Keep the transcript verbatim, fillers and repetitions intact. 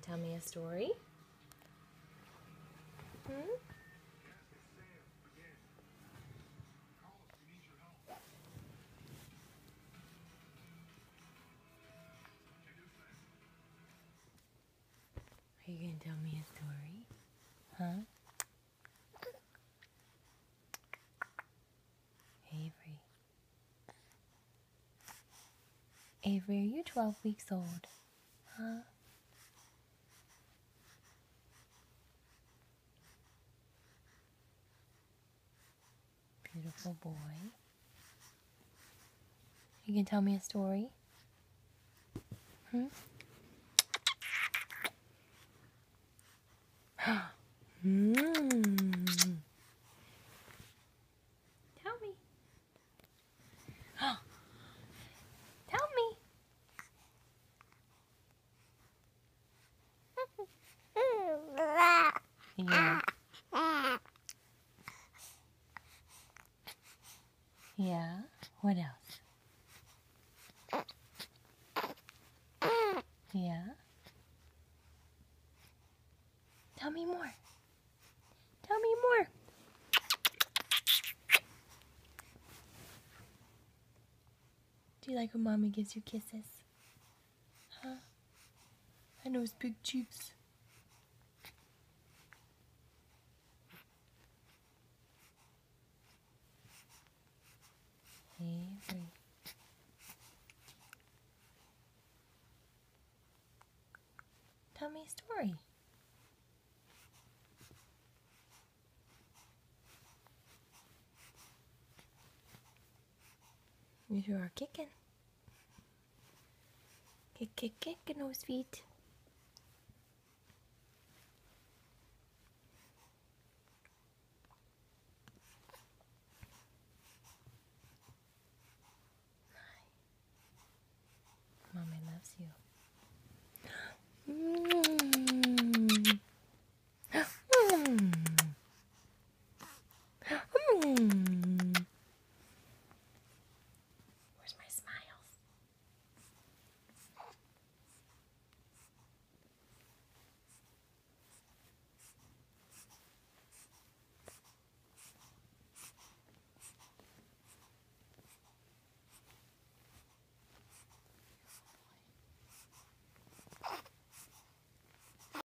tell me a story? Hmm? Are you going to tell me a story? Huh? Avery. Avery, are you twelve weeks old? Huh? Beautiful boy. You can tell me a story? Hmm? mm. Tell me. Tell me. Yeah. Yeah. What else? Yeah. Tell me more. Tell me more. Do you like when Mommy gives you kisses? Huh? And those big cheeks. Avery. Tell me a story. You sure are kicking. Kick, kick, kick in those feet. Mommy loves you.